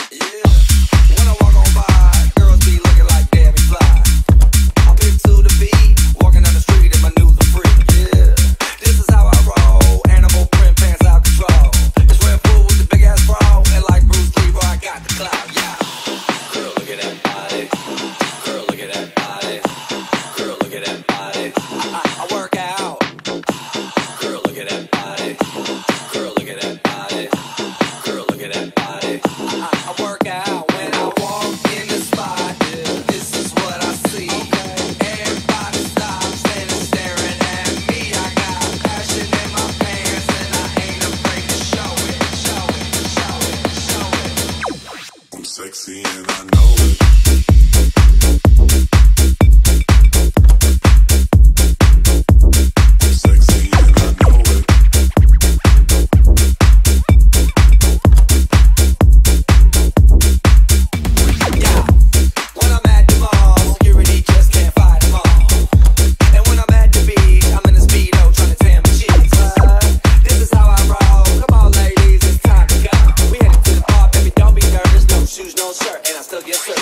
Sexy and I know it. Sexy and I know it. Yeah. When I'm at the mall, security just can't fight them all. And when I'm at the beach, I'm in a Speedo trying to tan my cheeks. This is how I roll. Come on, ladies, it's time to go. We headed to the bar, baby, don't be nervous. No shoes, no shirt, and I still get served.